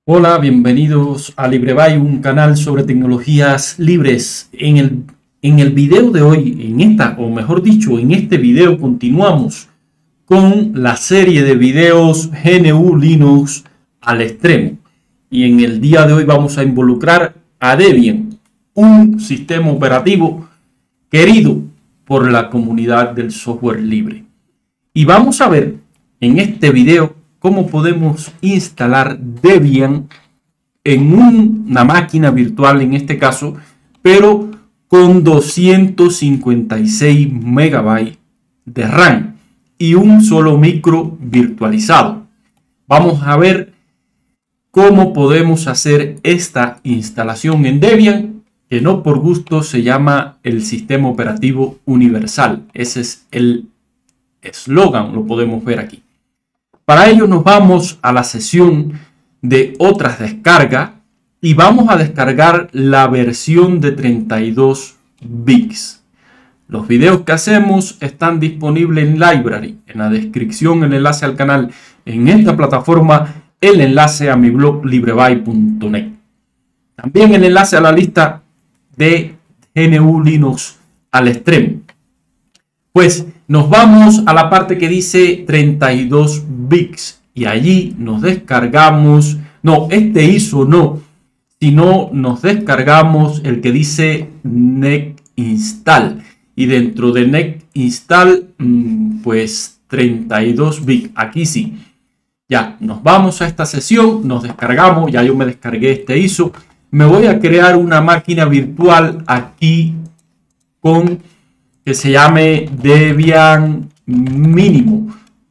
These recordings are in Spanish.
Hola, bienvenidos a LibreBay, un canal sobre tecnologías libres. En el video de hoy, en este video continuamos con la serie de videos GNU Linux al extremo. Y en el día de hoy vamos a involucrar a Debian, un sistema operativo querido por la comunidad del software libre. Y vamos a ver en este video cómo podemos instalar Debian en una máquina virtual, en este caso, pero con 256 megabytes de RAM y un solo micro virtualizado. Vamos a ver cómo podemos hacer esta instalación en Debian, que no por gusto se llama el sistema operativo universal. Ese es el eslogan, lo podemos ver aquí. Para ello nos vamos a la sesión de otras descargas y vamos a descargar la versión de 32 bits. Los videos que hacemos están disponibles en Library, en la descripción el enlace al canal, en esta plataforma el enlace a mi blog libreby.net. También el enlace a la lista de GNU Linux al extremo. Pues nos vamos a la parte que dice 32 bits y allí nos descargamos, este ISO no, sino nos descargamos el que dice Net Install y dentro de Net Install pues 32 bits, aquí sí. Ya nos vamos a esta sesión, nos descargamos, ya yo me descargué este ISO, me voy a crear una máquina virtual aquí con que se llame Debian mínimo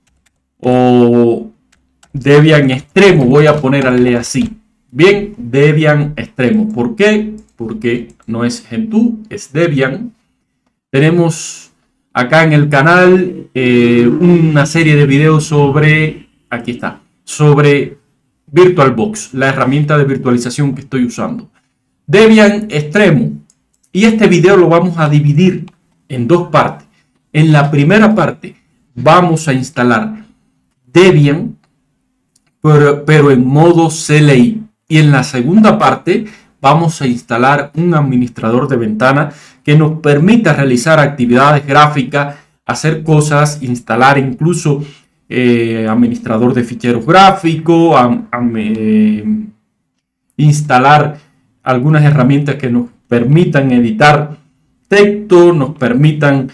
o Debian extremo, voy a ponerle así. Bien, Debian extremo. ¿Por qué? Porque no es Gentoo, es Debian. Tenemos acá en el canal una serie de videos sobre, aquí está, sobre VirtualBox, la herramienta de virtualización que estoy usando. Debian extremo. Y este video lo vamos a dividir en dos partes. En la primera parte vamos a instalar Debian, pero en modo CLI. Y en la segunda parte vamos a instalar un administrador de ventana que nos permita realizar actividades gráficas, hacer cosas, instalar incluso administrador de ficheros gráficos, instalar algunas herramientas que nos permitan editar texto, nos permitan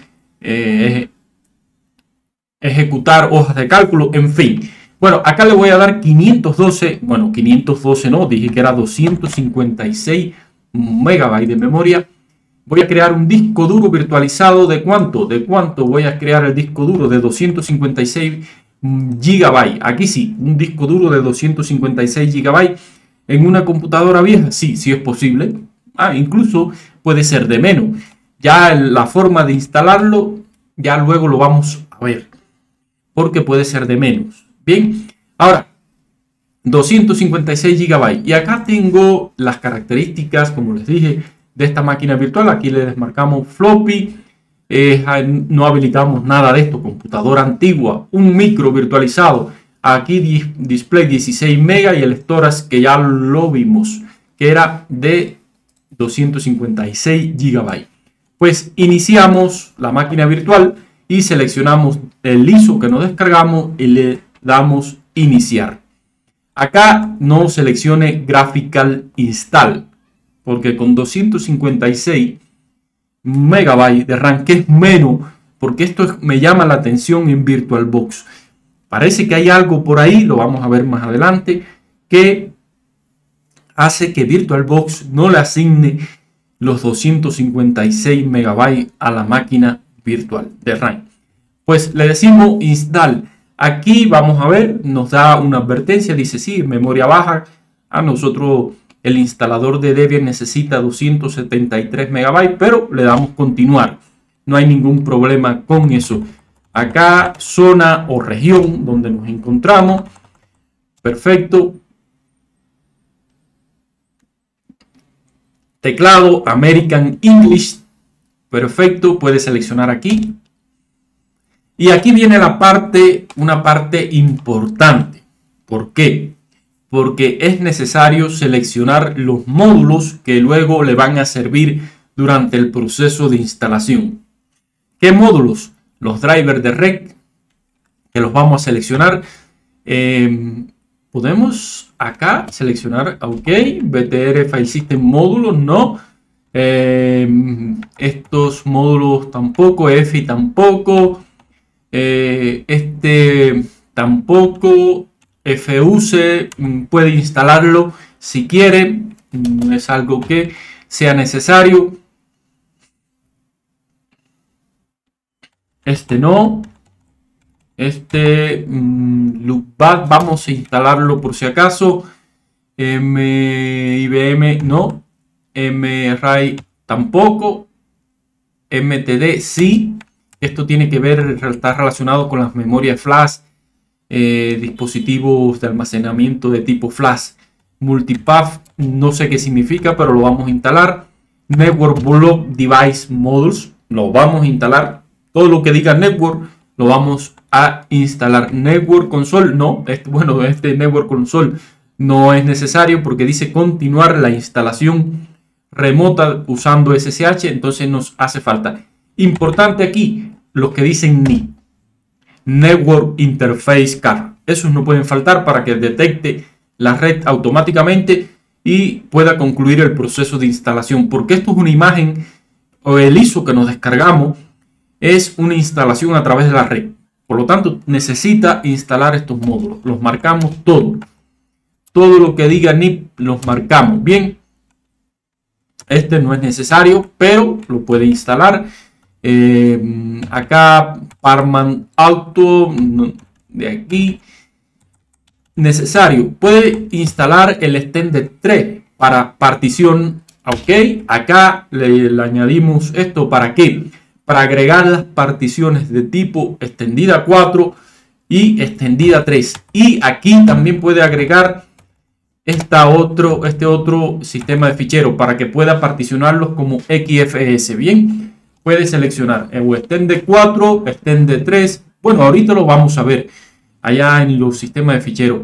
ejecutar hojas de cálculo, en fin. Bueno, acá le voy a dar 512, bueno, 512 no, dije que era 256 megabytes de memoria. Voy a crear un disco duro virtualizado de ¿cuánto? ¿De cuánto voy a crear el disco duro? De 256 gigabytes. Aquí sí, un disco duro de 256 gigabytes en una computadora vieja. Sí, sí es posible. Incluso puede ser de menos. Ya la forma de instalarlo, ya luego lo vamos a ver, porque puede ser de menos. Bien, ahora 256 GB. Y acá tengo las características, como les dije, de esta máquina virtual. Aquí le desmarcamos floppy, no habilitamos nada de esto, computadora antigua, un micro virtualizado. Aquí display 16 MB y el storage que ya lo vimos, que era de 256 GB. Pues iniciamos la máquina virtual y seleccionamos el ISO que nos descargamos y le damos iniciar. Acá no seleccione Graphical Install, porque con 256 megabytes de RAM, que es menos, porque esto me llama la atención en VirtualBox. Parece que hay algo por ahí, lo vamos a ver más adelante, que hace que VirtualBox no le asigne los 256 megabytes a la máquina virtual de RAM. Pues le decimos install. Aquí vamos a ver, nos da una advertencia, dice sí, memoria baja. A nosotros el instalador de Debian necesita 273 megabytes, pero le damos continuar. No hay ningún problema con eso. Acá zona o región donde nos encontramos. Perfecto. Teclado American English. Perfecto, puede seleccionar aquí. Y aquí viene una parte importante. ¿Por qué? porque es necesario seleccionar los módulos que luego le van a servir durante el proceso de instalación. ¿Qué módulos? Los drivers de red, que los vamos a seleccionar. Podemos acá seleccionar, ok, BTR File System módulos, no. Estos módulos tampoco, EFI tampoco, este tampoco. FUC puede instalarlo si quiere, no es algo que sea necesario. Este no. Este loopback vamos a instalarlo por si acaso. IBM no. MRAI tampoco. MTD sí. Esto tiene que ver, está relacionado con las memorias flash. Dispositivos de almacenamiento de tipo flash. Multipath, no sé qué significa, pero lo vamos a instalar. Network Block Device Modules, lo vamos a instalar. Todo lo que diga Network lo vamos a instalar. Network Console, no, este Network Console no es necesario porque dice continuar la instalación remota usando SSH, entonces nos hace falta. Importante aquí, los que dicen NI. Network Interface Card. Esos no pueden faltar para que detecte la red automáticamente y pueda concluir el proceso de instalación. Porque esto es una imagen o el ISO que nos descargamos es una instalación a través de la red. Por lo tanto, necesita instalar estos módulos. Los marcamos todo. Todo lo que diga NIP los marcamos. Bien. Este no es necesario, pero lo puede instalar. Acá Parman Auto de aquí necesario, puede instalar el Extended 3 para partición. Ok, acá le añadimos esto para qué, para agregar las particiones de tipo extendida 4 y extendida 3, y aquí también puede agregar este otro sistema de ficheros para que pueda particionarlos como XFS. Bien, puede seleccionar o Extended 4, Extended 3. Bueno, ahorita lo vamos a ver allá en los sistemas de ficheros.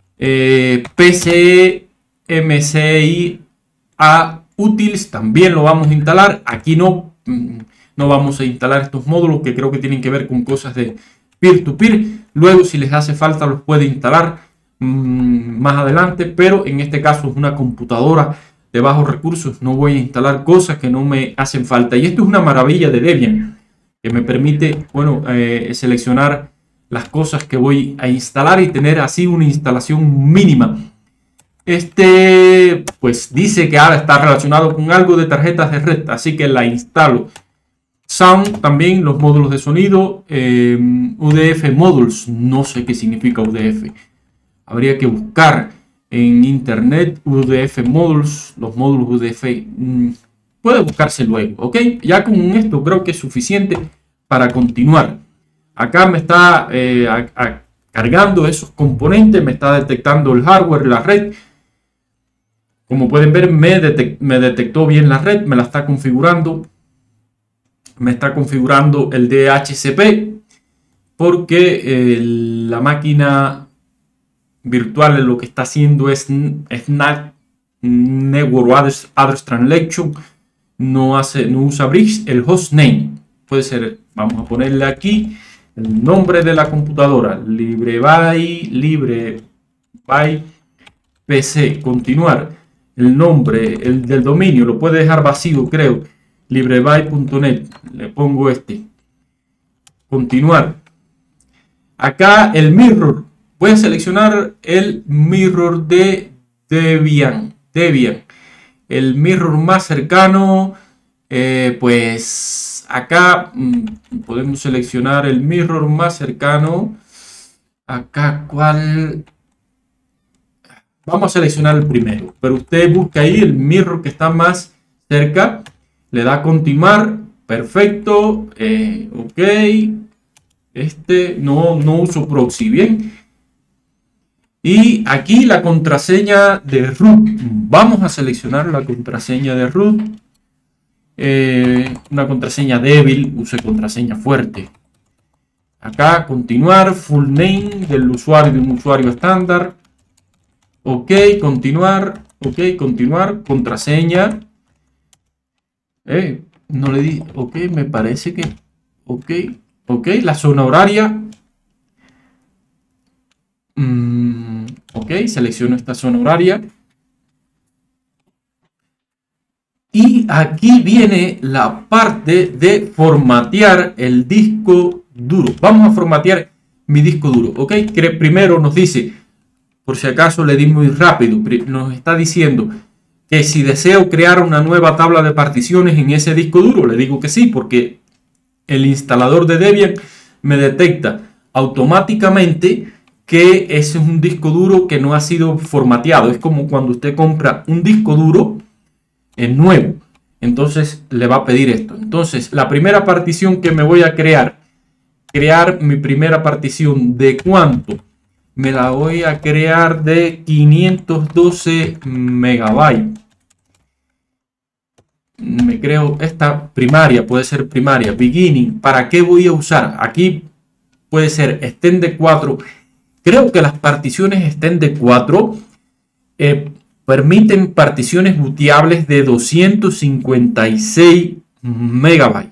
PC, MCI, A Utils también lo vamos a instalar. Aquí no vamos a instalar estos módulos que creo que tienen que ver con cosas de peer-to-peer. Luego, si les hace falta, los puede instalar más adelante, pero en este caso es una computadora de bajos recursos, no voy a instalar cosas que no me hacen falta. Y esto es una maravilla de Debian, que me permite, bueno, seleccionar las cosas que voy a instalar y tener así una instalación mínima. Pues dice que ahora está relacionado con algo de tarjetas de red, así que la instalo. Sound también, los módulos de sonido, UDF Modules, no sé qué significa UDF. Habría que buscar en internet UDF Modules, los módulos UDF. Puede buscarse luego, ¿ok? Ya con esto creo que es suficiente para continuar. Acá me está cargando esos componentes, me está detectando el hardware, la red. Como pueden ver, me detectó bien la red, me la está configurando. Me está configurando el DHCP porque la máquina virtual lo que está haciendo es NAT, Network Address Translation, no usa Bridge. El hostname puede ser, vamos a ponerle aquí el nombre de la computadora, LibreBay PC, continuar. El nombre, el del dominio, lo puede dejar vacío, creo, librebay.net, le pongo continuar. Acá el mirror, voy a seleccionar el mirror de Debian, el mirror más cercano. Pues acá podemos seleccionar el mirror más cercano. Acá, ¿cuál? Vamos a seleccionar el primero, pero usted busca ahí el mirror que está más cerca, le da a continuar, perfecto, ok, no uso proxy, bien. Y aquí la contraseña de root, vamos a seleccionar la contraseña de root, una contraseña débil, use contraseña fuerte. Acá continuar, full name del usuario, de un usuario estándar. Ok, continuar. Ok, continuar. Contraseña. No le di. Ok, me parece que. Ok, ok. La zona horaria. Ok, selecciono esta zona horaria. Y aquí viene la parte de formatear el disco duro. Vamos a formatear mi disco duro. Ok, que primero nos dice, por si acaso le di muy rápido, nos está diciendo que si deseo crear una nueva tabla de particiones en ese disco duro, le digo que sí, porque el instalador de Debian me detecta automáticamente que ese es un disco duro que no ha sido formateado. Es como cuando usted compra un disco duro nuevo, entonces le va a pedir esto. Entonces la primera partición que me voy a crear mi primera partición de cuánto, me la voy a crear de 512 megabytes. Me creo esta primaria, puede ser primaria, beginning. ¿Para qué voy a usar? Aquí puede ser extend 4. Creo que las particiones extend 4 permiten particiones booteables de 256 megabytes.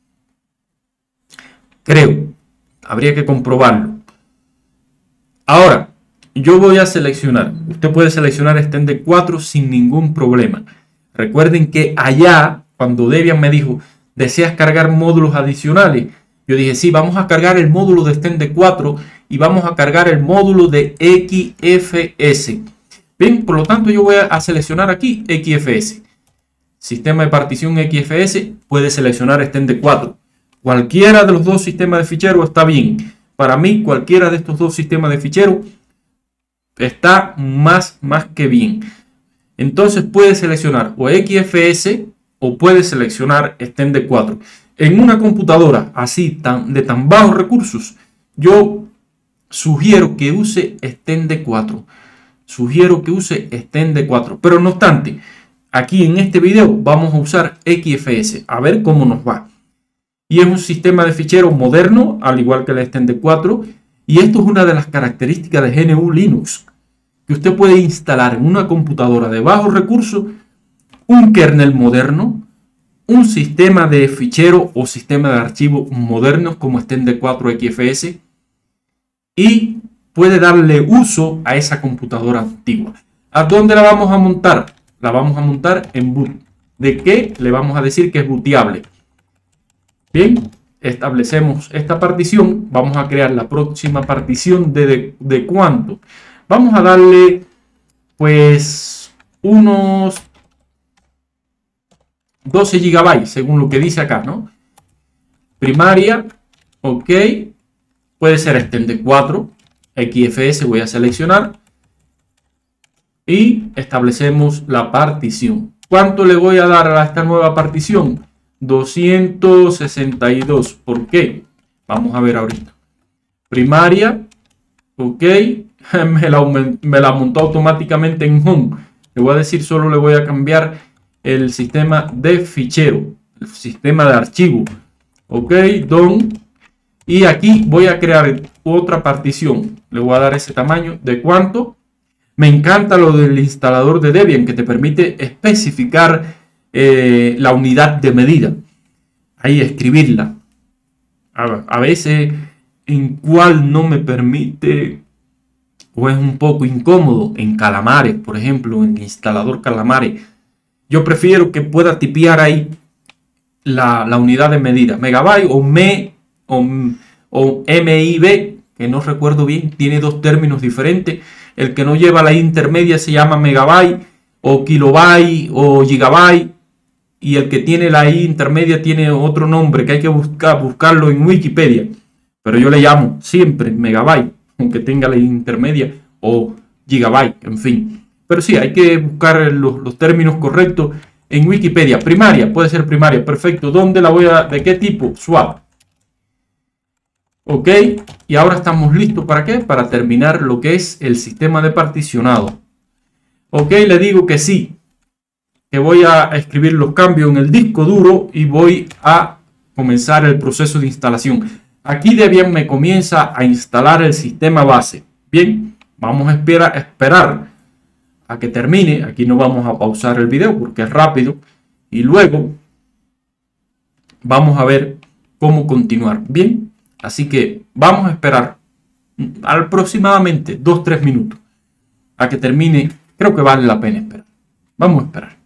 Creo, habría que comprobarlo. Ahora, yo voy a seleccionar. Usted puede seleccionar extend 4 sin ningún problema. Recuerden que allá, cuando Debian me dijo, ¿deseas cargar módulos adicionales? Yo dije, sí, vamos a cargar el módulo de extend 4 y vamos a cargar el módulo de XFS. Bien, por lo tanto yo voy a seleccionar aquí XFS. Sistema de partición XFS, puede seleccionar extend 4. Cualquiera de los dos sistemas de fichero está bien. Para mí, cualquiera de estos dos sistemas de fichero está más que bien. Entonces puede seleccionar o XFS o puede seleccionar extend 4. En una computadora así de tan bajos recursos, yo sugiero que use extend 4. Sugiero que use extend 4. Pero no obstante, aquí en este video vamos a usar XFS. A ver cómo nos va. Y es un sistema de fichero moderno, al igual que el extend 4. Y esto es una de las características de GNU Linux, que usted puede instalar en una computadora de bajos recursos un kernel moderno, un sistema de fichero o sistema de archivos modernos como extend 4 XFS y puede darle uso a esa computadora antigua. ¿A dónde la vamos a montar? La vamos a montar en boot. ¿De qué? Le vamos a decir que es booteable. Bien, establecemos esta partición. Vamos a crear la próxima partición de cuánto. Vamos a darle pues unos 12 GB según lo que dice acá, ¿no? Primaria, ok. Puede ser extend 4. XFS voy a seleccionar y establecemos la partición. ¿Cuánto le voy a dar a esta nueva partición? 262. ¿Por qué? Vamos a ver ahorita. Primaria, ok. Me la montó automáticamente en home. Le voy a decir, solo le voy a cambiar el sistema de fichero, el sistema de archivo. Ok, done. Y aquí voy a crear otra partición. Le voy a dar ese tamaño. ¿De cuánto? Me encanta lo del instalador de Debian, que te permite especificar la unidad de medida. Ahí escribirla. A veces en cual no me permite o es un poco incómodo. En Calamares, por ejemplo, en el instalador Calamares. Yo prefiero que pueda tipear ahí la unidad de medida. Megabyte o o MIB, que no recuerdo bien, tiene dos términos diferentes. El que no lleva la intermedia se llama megabyte o kilobyte o gigabyte, y el que tiene la I intermedia tiene otro nombre que hay que buscarlo en Wikipedia, pero yo le llamo siempre megabyte, aunque tenga la I intermedia, o gigabyte, en fin. Pero sí, hay que buscar los términos correctos en Wikipedia. Primaria, puede ser primaria, perfecto. ¿Dónde la voy a, de qué tipo? Swap. Ok, y ahora estamos listos ¿para qué? Para terminar lo que es el sistema de particionado. Ok, le digo que sí, que voy a escribir los cambios en el disco duro y voy a comenzar el proceso de instalación. Aquí Debian me comienza a instalar el sistema base. Bien, vamos a esperar a que termine. Aquí no vamos a pausar el video porque es rápido. Y luego vamos a ver cómo continuar. Bien, así que vamos a esperar aproximadamente 2-3 minutos a que termine. Creo que vale la pena esperar. Vamos a esperar.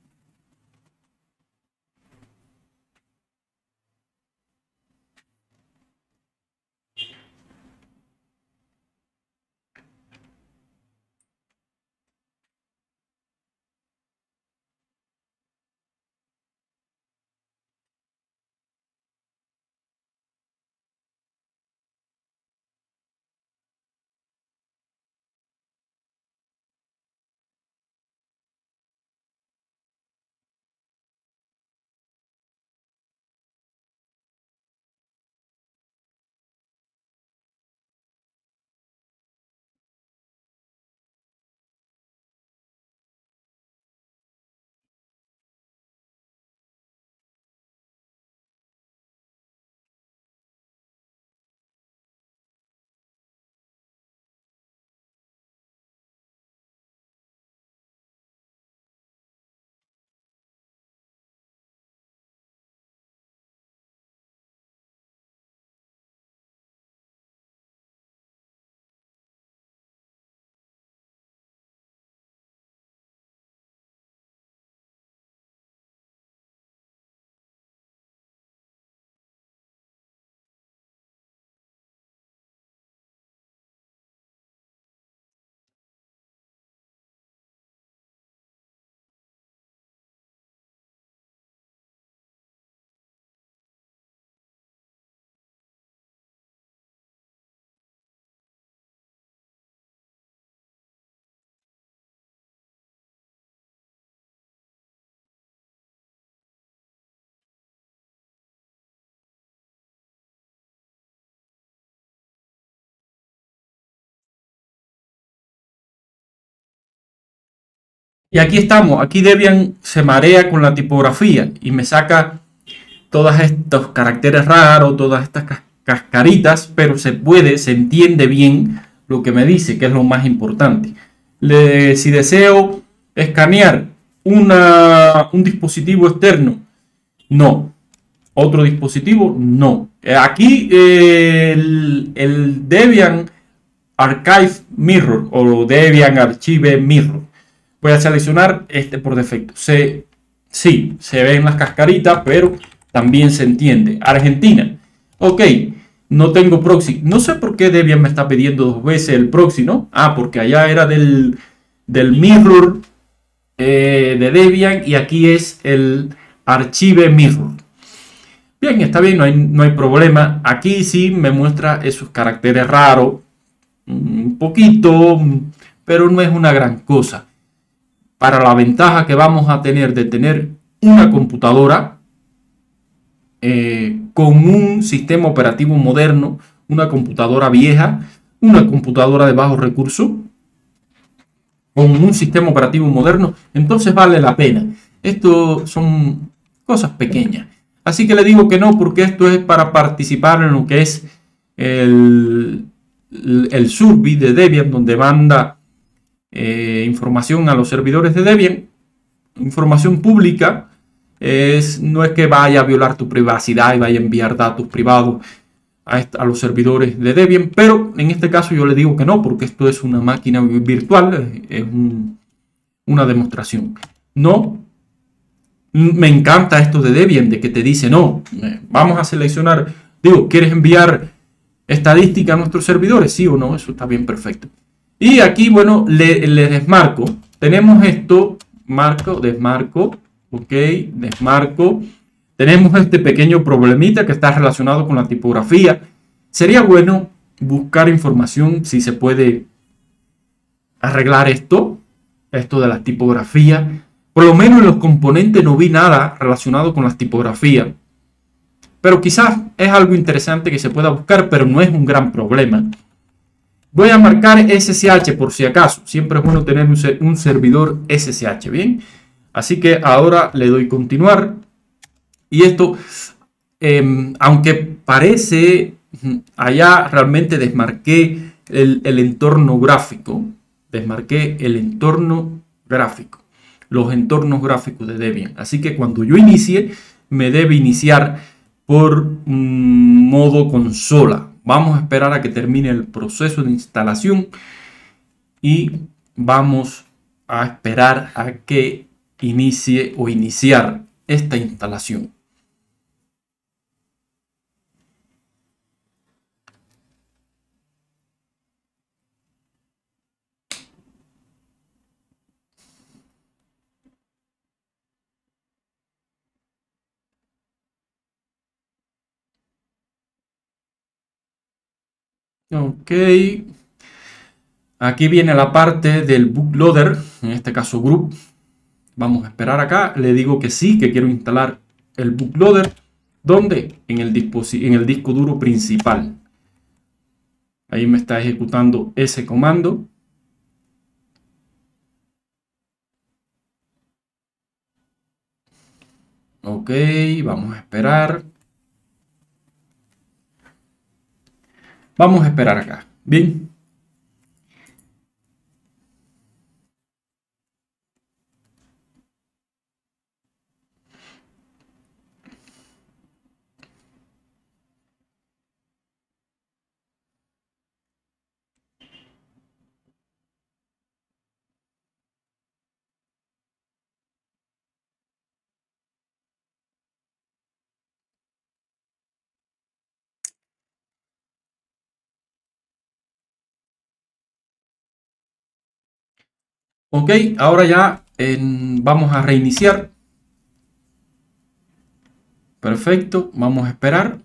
Y aquí estamos, aquí Debian se marea con la tipografía y me saca todos estos caracteres raros, todas estas cascaritas, pero se entiende bien lo que me dice, que es lo más importante. Si deseo escanear un dispositivo externo, no. Otro dispositivo, no. Aquí el Debian Archive Mirror o Debian Archive Mirror. Voy a seleccionar este por defecto. Sí, se ven las cascaritas, pero también se entiende. Argentina. Ok, no tengo proxy. No sé por qué Debian me está pidiendo 2 veces el proxy, ¿no? Ah, porque allá era del Mirror de Debian y aquí es el Archive Mirror. Bien, está bien, no hay problema. Aquí sí me muestra esos caracteres raros. Un poquito, pero no es una gran cosa. Para la ventaja que vamos a tener de tener una computadora con un sistema operativo moderno, una computadora vieja, una computadora de bajos recursos, con un sistema operativo moderno, entonces vale la pena. Esto son cosas pequeñas. Así que le digo que no, porque esto es para participar en lo que es el survey de Debian, donde manda información a los servidores de Debian, información pública. No es que vaya a violar tu privacidad y vaya a enviar datos privados a los servidores de Debian, pero en este caso yo le digo que no, porque esto es una máquina virtual, es una demostración. No, me encanta esto de Debian, de que te dice no, vamos a seleccionar, ¿quieres enviar estadística a nuestros servidores? Sí o no, eso está bien, perfecto. Y aquí, bueno, le desmarco. Tenemos esto, desmarco, ok, desmarco. Tenemos este pequeño problemita que está relacionado con la tipografía. Sería bueno buscar información si se puede arreglar esto de la tipografía. Por lo menos en los componentes no vi nada relacionado con las tipografías. Pero quizás es algo interesante que se pueda buscar, pero no es un gran problema. Voy a marcar SSH por si acaso. Siempre es bueno tener un servidor SSH, ¿bien? Así que ahora le doy continuar. Y esto, aunque parece, allá realmente desmarqué el entorno gráfico. desmarqué el entorno gráfico, los entornos gráficos de Debian. Así que cuando yo inicie, me debe iniciar por modo consola. Vamos a esperar a que termine el proceso de instalación y vamos a esperar a que inicie o iniciar esta instalación. Ok, aquí viene la parte del bootloader, en este caso group. Vamos a esperar acá, le digo que sí, que quiero instalar el bootloader. ¿Dónde? En el disco duro principal. Ahí me está ejecutando ese comando. Ok, vamos a esperar. Vamos a esperar acá. Bien. Ok, ahora ya vamos a reiniciar. Perfecto, vamos a esperar.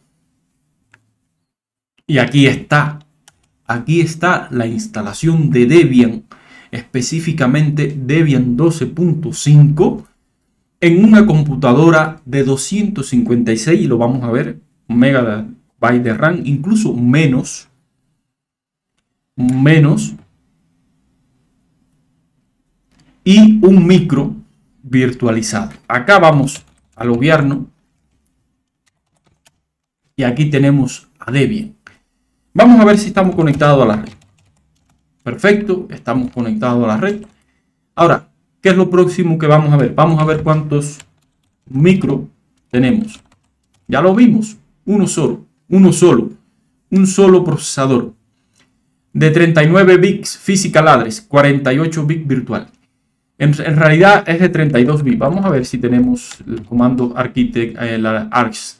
Y aquí está. Aquí está la instalación de Debian, específicamente Debian 12.5 en una computadora de 256, y lo vamos a ver, megabyte de RAM, incluso menos, y un micro virtualizado. Acá vamos a loguearnos y aquí tenemos a Debian. Vamos a ver si estamos conectados a la red. Perfecto, estamos conectados a la red. Ahora, ¿qué es lo próximo que vamos a ver? Vamos a ver cuántos micro tenemos. Ya lo vimos, un solo procesador de 39 bits physical address, 48 bits virtual. En realidad es de 32 bits. Vamos a ver si tenemos el comando architect, la args.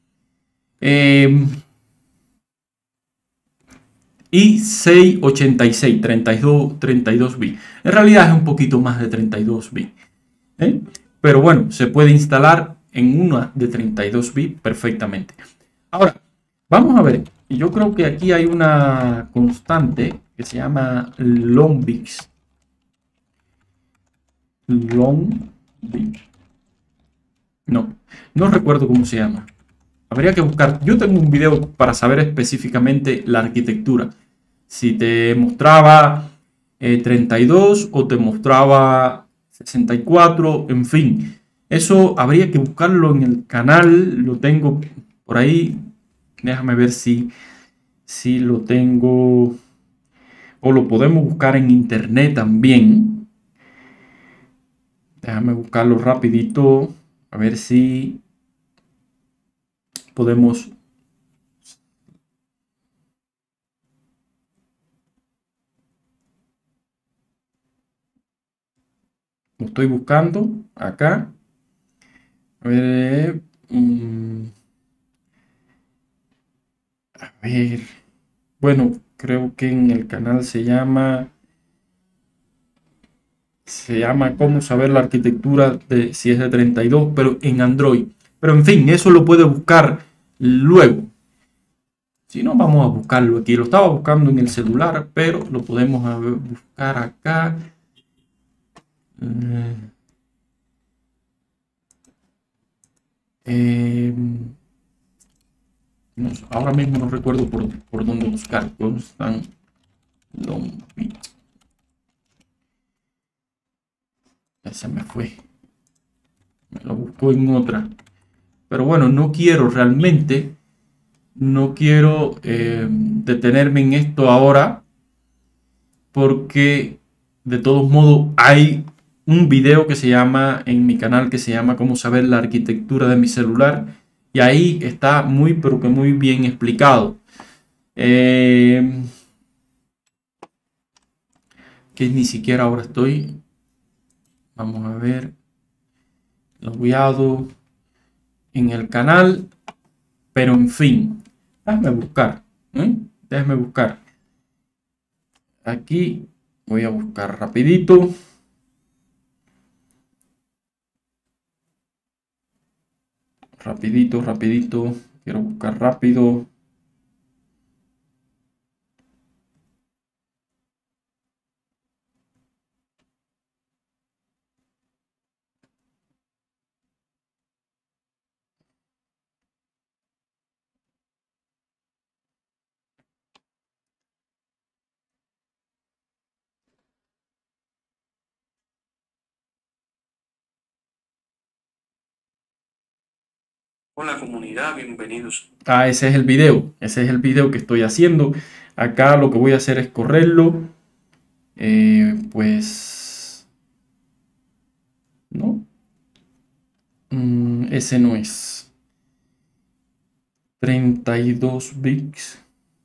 Y 686, 32 bits. En realidad es un poquito más de 32 bits. Pero bueno, se puede instalar en una de 32 bits perfectamente. Ahora, vamos a ver. Yo creo que aquí hay una constante que se llama longbits. No recuerdo cómo se llama. Habría que buscar. Yo tengo un video para saber específicamente la arquitectura. Si te mostraba 32 o te mostraba 64, en fin. Eso habría que buscarlo en el canal. Lo tengo por ahí. Déjame ver si lo tengo. O lo podemos buscar en internet también. Déjame buscarlo rapidito. A ver si podemos. Lo estoy buscando acá. A ver. A ver. Bueno, creo que en el canal se llama cómo saber la arquitectura de si es de 32, pero en Android. Pero en fin, eso lo puede buscar luego. Si no, vamos a buscarlo aquí. Lo estaba buscando en el celular, pero lo podemos buscar acá. No, ahora mismo no recuerdo por dónde buscar. Constant Longbit. Ya se me fue. Me lo busco en otra. Pero bueno, no quiero realmente. No quiero detenerme en esto ahora. Porque De todos modos, hay un video que se llama, en mi canal, que se llama Cómo saber la arquitectura de mi celular. Y ahí está muy, pero que muy bien explicado. Que ni siquiera ahora estoy. Vamos a ver. Logueado en el canal. Pero en fin. Déjame buscar. Déjame buscar. Aquí voy a buscar rapidito. Rapidito. Quiero buscar rápido. Hola comunidad, bienvenidos. Ese es el video. Ese es el video que estoy haciendo. Acá lo que voy a hacer es correrlo. Pues... No. Ese no es. 32 bits.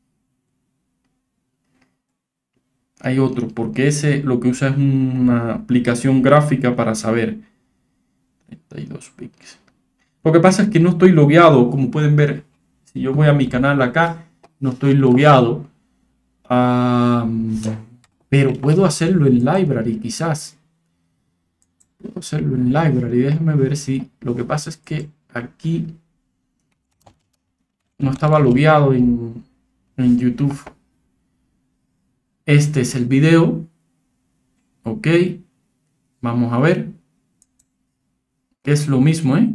Hay otro, porque ese lo que usa es una aplicación gráfica para saber. 32 bits. Lo que pasa es que no estoy logueado, como pueden ver. Si yo voy a mi canal acá, no estoy logueado. Pero puedo hacerlo en Library, quizás. Puedo hacerlo en Library. Déjenme ver si... Lo que pasa es que aquí no estaba logueado en YouTube. Este es el video. Ok. Vamos a ver. Que es lo mismo, ¿eh?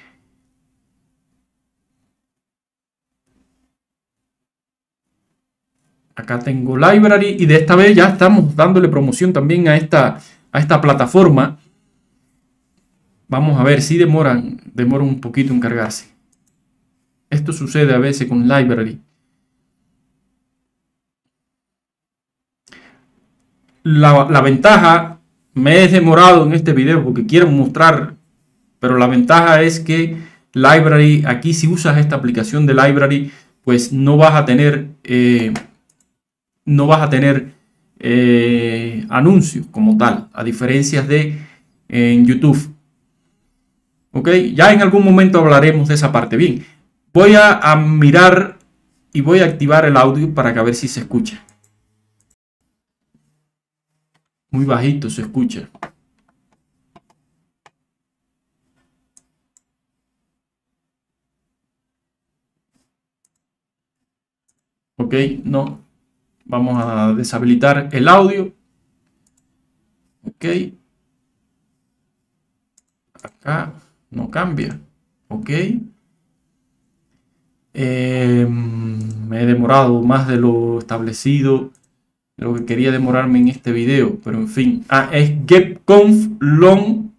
Acá tengo Library y de esta vez ya estamos dándole promoción también a esta plataforma. Vamos a ver si demora un poquito en cargarse. Esto sucede a veces con Library. La ventaja, me he demorado en este video porque quiero mostrar, pero la ventaja es que Library, aquí si usas esta aplicación de Library, pues no vas a tener anuncios como tal, a diferencia de en YouTube. Ok, ya en algún momento hablaremos de esa parte. Bien, voy a mirar y voy a activar el audio para que a ver si se escucha. Muy bajito se escucha. Ok, no. Vamos a deshabilitar el audio. Ok. Acá no cambia. Ok. Me he demorado más de lo establecido, de lo que quería demorarme en este video, pero en fin. Es getconf long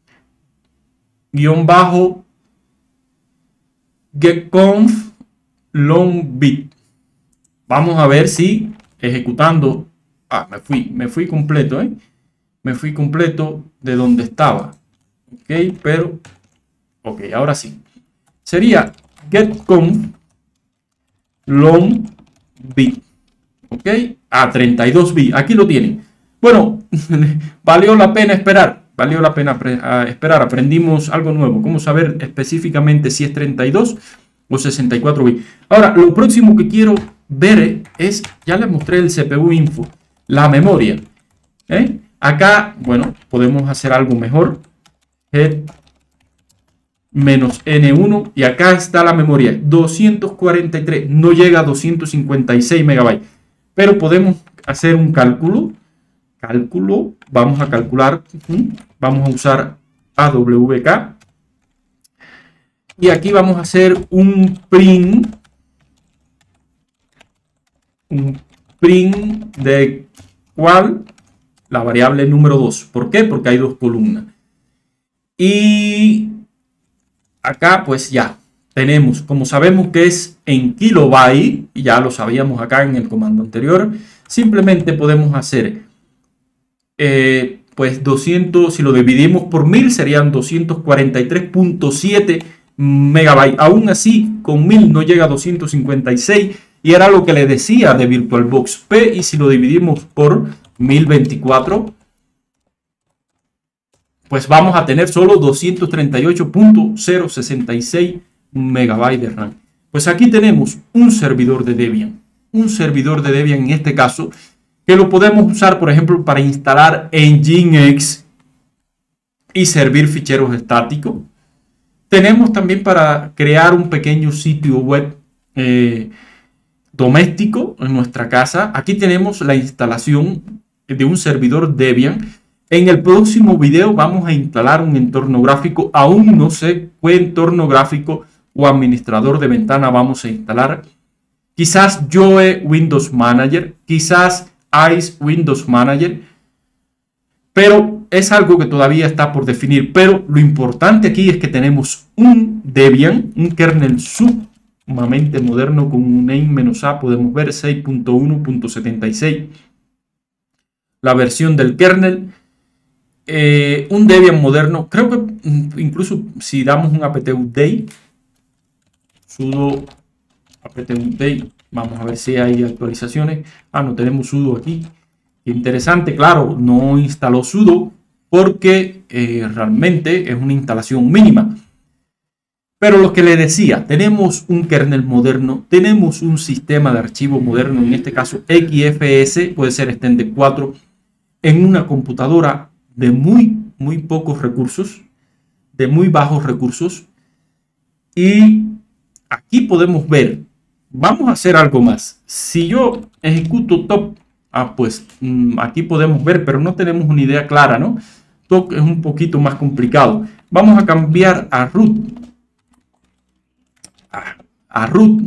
getconf long bit. Vamos a ver si ejecutando. Me fui completo, me fui completo de donde estaba. Ok, pero ok, ahora sí. Sería getconf long bit. Ok, a 32 bits. Aquí lo tienen. Bueno, valió la pena esperar. Valió la pena esperar. Aprendimos algo nuevo. Cómo saber específicamente si es 32 o 64 bits. Ahora, lo próximo que quiero ver es, ya les mostré el CPU info, la memoria. Acá, bueno, podemos hacer algo mejor. -N1 y acá está la memoria 243, no llega a 256 megabytes, pero podemos hacer un cálculo. Vamos a calcular, vamos a usar AWK y aquí vamos a hacer un print de cuál, la variable número 2. ¿Por qué? Porque hay dos columnas. Y acá pues ya tenemos, como sabemos que es en kilobyte, y ya lo sabíamos acá en el comando anterior, simplemente podemos hacer pues 200, si lo dividimos por 1000 serían 243.7 megabytes. Aún así, con 1000 no llega a 256 y era lo que le decía de VirtualBox P. Y si lo dividimos por 1024, pues vamos a tener solo 238.066 megabytes de RAM. Pues aquí tenemos un servidor de Debian. Un servidor de Debian en este caso, que lo podemos usar, por ejemplo, para instalar Nginx y servir ficheros estáticos. Tenemos también para crear un pequeño sitio web doméstico en nuestra casa. Aquí tenemos la instalación de un servidor Debian. En el próximo video vamos a instalar un entorno gráfico. Aún no sé qué entorno gráfico o administrador de ventana vamos a instalar. Quizás Joe Windows Manager, quizás Ice Windows Manager, pero es algo que todavía está por definir. Pero lo importante aquí es que tenemos un Debian, un kernel sumamente moderno con un name-a, podemos ver 6.1.76, la versión del kernel. Un Debian moderno. Creo que incluso si damos un apt-update, sudo apt-update, vamos a ver si hay actualizaciones. No tenemos sudo aquí. Interesante, claro, no instaló sudo porque realmente es una instalación mínima. Pero lo que le decía, tenemos un kernel moderno, tenemos un sistema de archivo moderno, en este caso XFS, puede ser Extended 4, en una computadora de muy pocos recursos, de muy bajos recursos. Y aquí podemos ver, vamos a hacer algo más. Si yo ejecuto top, pues aquí podemos ver, pero no tenemos una idea clara, ¿no? Top es un poquito más complicado. Vamos a cambiar a root. A root.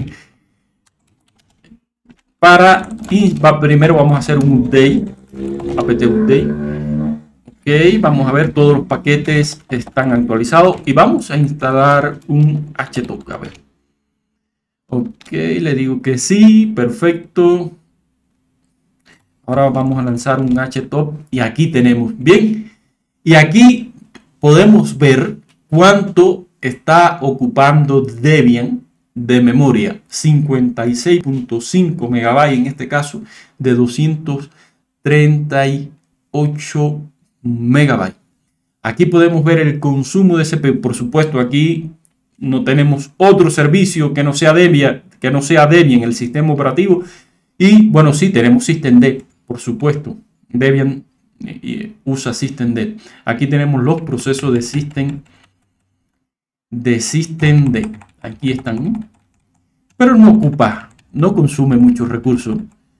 Primero vamos a hacer un update, apt-update. Ok, vamos a ver, todos los paquetes están actualizados y vamos a instalar un htop. A ver. Ok, le digo que sí, perfecto. Ahora vamos a lanzar un htop y aquí tenemos. Bien, y aquí podemos ver cuánto está ocupando Debian de memoria. 56.5 megabytes en este caso, de 238 megabytes. Aquí podemos ver el consumo de CPU. Por supuesto, aquí no tenemos otro servicio que no sea Debian, el sistema operativo. Y bueno, sí tenemos systemd, por supuesto. Debian usa systemd. Aquí tenemos los procesos de systemd. Aquí están, pero no consume muchos recursos.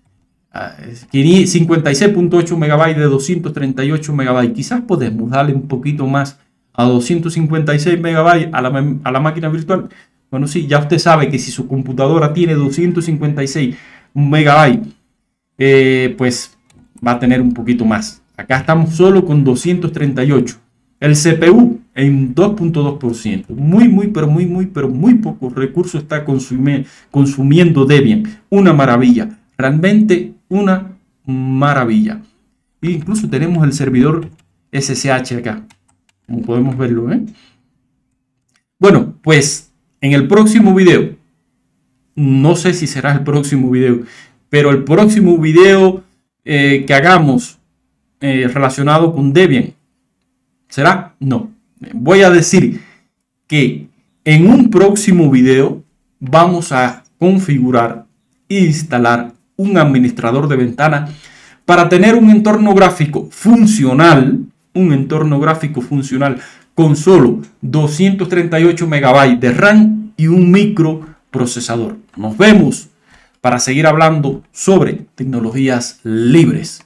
56.8 megabytes de 238 megabytes. Quizás podemos darle un poquito más a 256 megabytes a la máquina virtual. Bueno, sí, ya usted sabe que si su computadora tiene 256 megabytes, pues va a tener un poquito más. Acá estamos solo con 238. El CPU en 2.2%. Muy pocos recursos está consumiendo Debian. Una maravilla. Realmente una maravilla. E incluso tenemos el servidor SSH acá, como podemos verlo, ¿eh? Bueno, pues en el próximo video, no sé si será el próximo video, pero el próximo video que hagamos relacionado con Debian, ¿será? No. Voy a decir que en un próximo video vamos a configurar e instalar un administrador de ventana para tener un entorno gráfico funcional, con solo 238 megabytes de RAM y un microprocesador. Nos vemos para seguir hablando sobre tecnologías libres.